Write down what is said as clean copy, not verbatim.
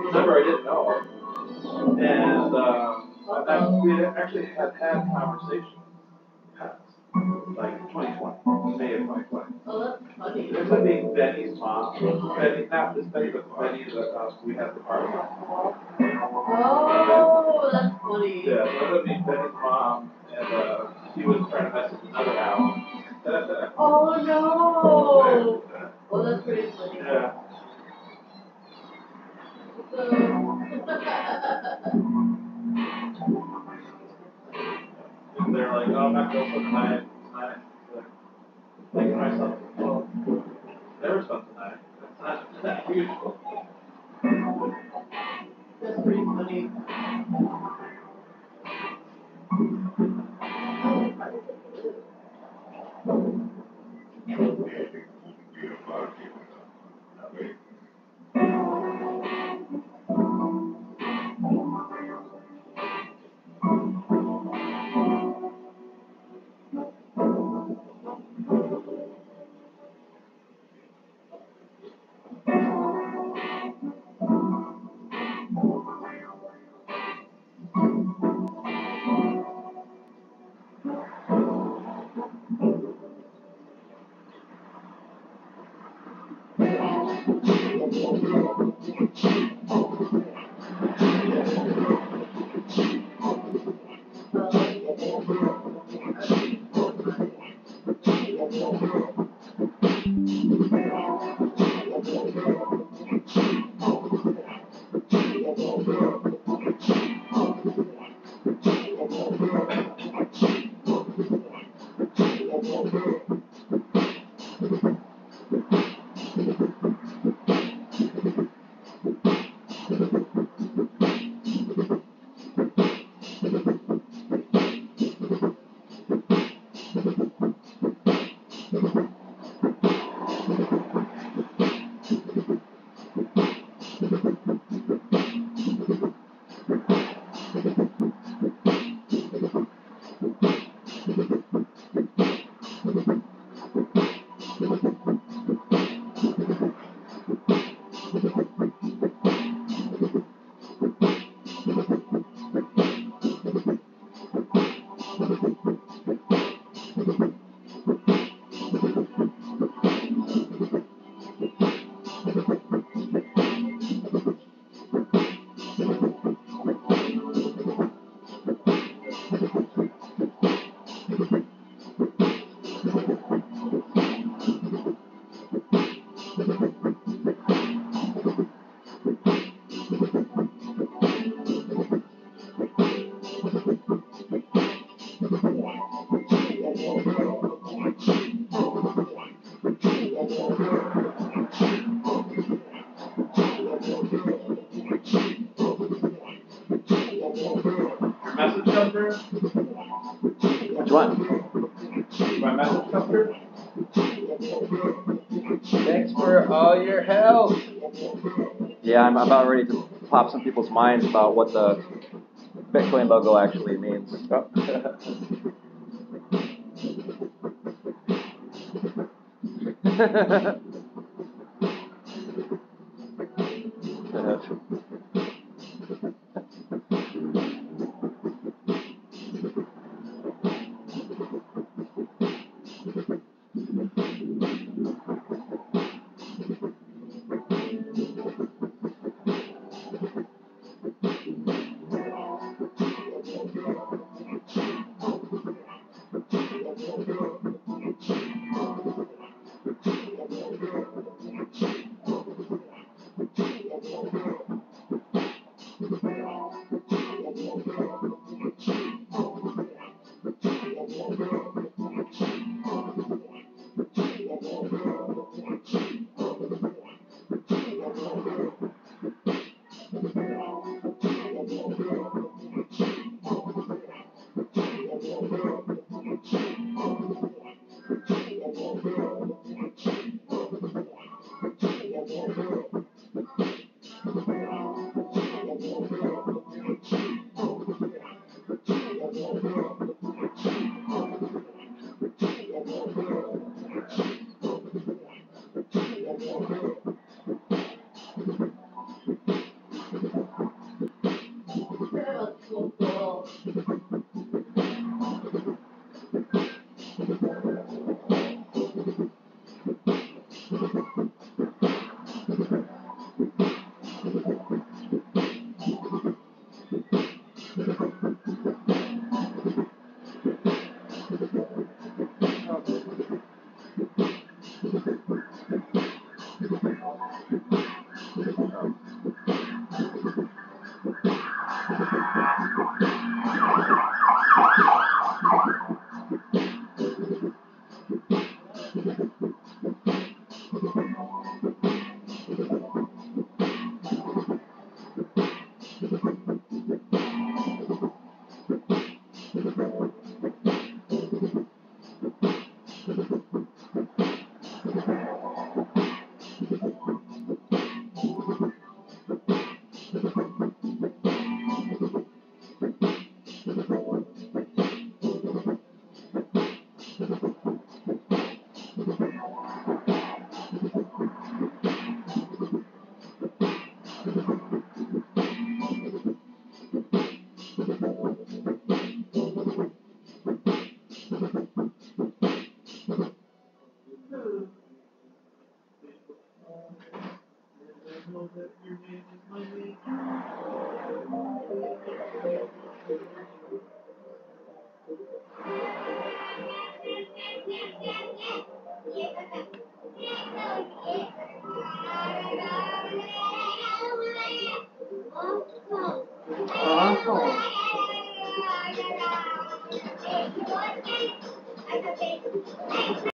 Number I didn't know, and we actually had conversations past, like 2020, May of 2020. Oh, that's funny. There's I think Benny's mom, Benny, not this Benny, but Benny that we had the party. Oh, that's funny. Yeah, so that means Benny's mom, and he was trying to message another Al. Oh no! Oh, that's pretty funny. Yeah. And they're like, oh, I'm not going for tonight. Tonight. Thinking to myself, well, never spent the night. It's not usual. That's pretty funny. Your message come through? Which one? My message come through? Thanks for all your help. Yeah, I'm about ready to pop some people's minds about what the Bitcoin logo actually means. know that your name is my name.